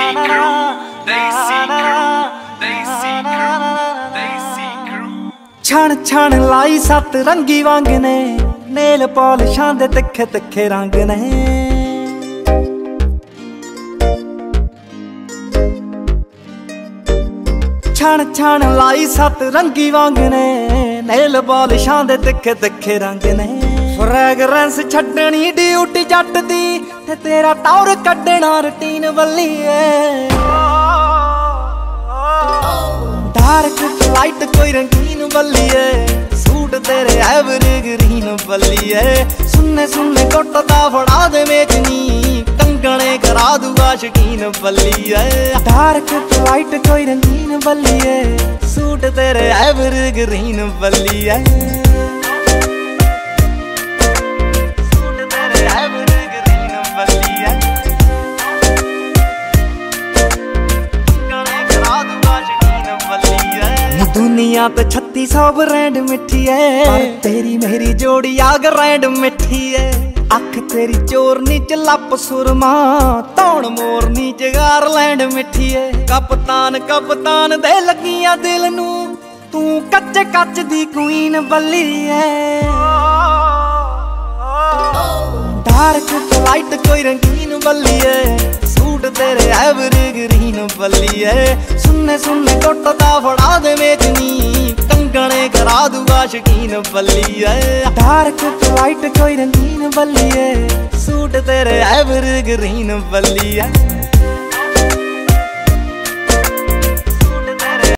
छण छण लाई सत रंगी वांग ने, नेल पॉलिशां दे तिखे तिखे रंग ने। छण छण लाई सत रंगी वांग ने, नेल पॉलिशां दे तिखे तिखे रंग ने। फ्रैगरेंस छड्डनी ड्यूटी जट दी, ते तेरा टौर कड्डना रूटीन बल्ली डार्क लाइट कोई रंगीन बल्ली सूट तेरे एवरग्रीन बल्ली सुनने सुनने टुटदा फड़ा दे मेचनी, कंगने करा दूगा शकीन बल्ली डार्क लाइट कोई रंगीन बल्ली सूट तेरे एवरग्रीन बल्ली दुनिया पे 3600 ब्रांड मिठी है, पर तेरी मेरी जोड़ी आग रैंड मिठी है। अख तेरी चोरनी च लप सुरमा, तौण मोरनी च गारलैंड मिठी है। कप्तान कप्तान दे लगिया दिल नू, तू कच्चे कच दी क्वीन बल्ली है। डार्क लाइट कोई रंगीन बल्ली सूट तेरे एवरग्रीन बल्ली सुनने सुनने टुटदा फड़ा दे मेचनी, कंगने करा दूगा शकीन बल्ली डार्क लाइट कोई रंगीन बल्ली सूट तेरे एवरग्रीन बल्ली